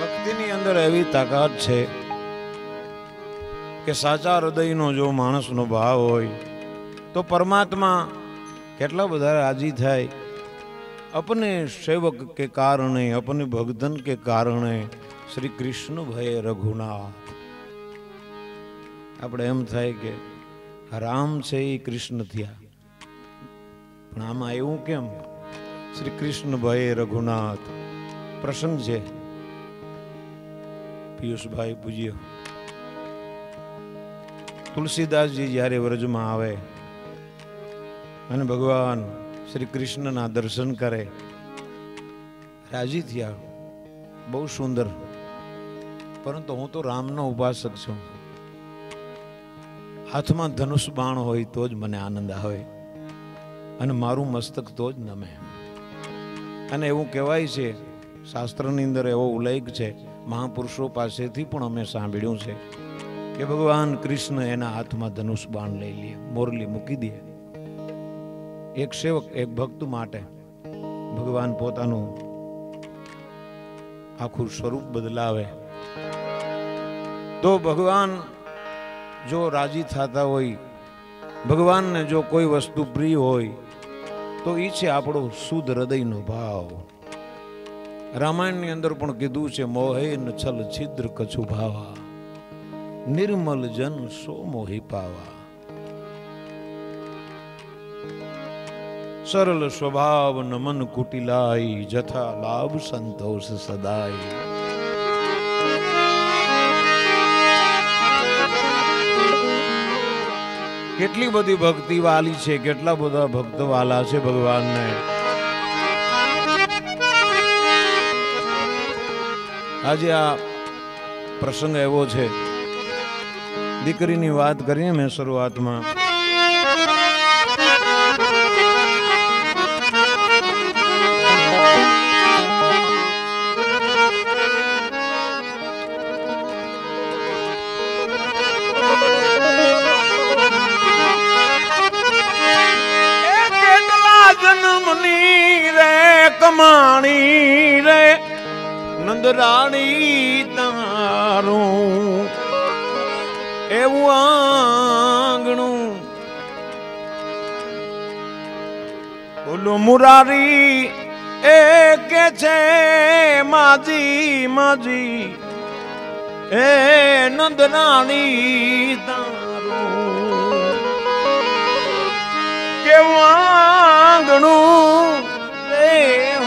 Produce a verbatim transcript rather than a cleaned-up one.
ભક્તિની અંદર એવી તાકાત છે કે સાચા હૃદયનો જો માણસનો ભાવ હોય તો પરમાત્મા કેટલા બધા રાજી થાય. अपने सेवक के कारणे, अपने भक्तन के कारणे श्री कृष्ण भय रघुनाथ. આપણે એમ થાય કે રામ છે એ કૃષ્ણ થયા, પણ આમાં એવું કેમ? શ્રી કૃષ્ણ ભય રઘુનાથ પ્રસંગ છે. પિયુષભાઈ પૂજ્ય તુલસીદાસજી જ્યારે વ્રજમાં આવે અને ભગવાન શ્રી કૃષ્ણના દર્શન કરે, રાજી થયા, બહુ સુંદર, પરંતુ હું તો રામનો ઉપાસક છું. હાથમાં ધનુષ બાણ હોય તો જ મને આનંદ આવે અને મારું મસ્તક તો જ નમે. અને એવું કહેવાય છે, શાસ્ત્રની અંદર એવો ઉલ્લેખ છે, મહાપુરુષો પાસેથી પણ અમે સાંભળ્યું છે કે ભગવાન કૃષ્ણ એના હાથમાં ધનુષ બાણ લઈ લે, મોરલી મૂકી દે. એક સેવક, એક ભક્ત માટે ભગવાન પોતાનું આખું સ્વરૂપ બદલાવે તો ભગવાન જો રાજી થતા હોય, ભગવાનને જો કોઈ વસ્તુ પ્રિય હોય તો એ છે આપણો શુદ્ધ હૃદયનો ભાવ. રામાયણની અંદર પણ કીધું છે, મોહે ન છલ છિદ્ર કછુ ભાવા, નિર્મલ જન સો મોહી પાવા. સરળ સ્વભાવ નમન કુટિલાઈ, જથા લાભ સંતોષ સદાય. કેટલી બધી ભક્તિ વાલી છે, કેટલા બધા ભક્ત વાલા છે ભગવાનને. આજે આ પ્રસંગ એવો છે, દીકરીની વાત કરીએ મેં શરૂઆતમાં. કમાણી રે નંદરાણી તારું એવું આંગણું, બોલો મુરારી એ કે છે માજી માજી એ નંદરાણી તારું કેવું આંગણું રે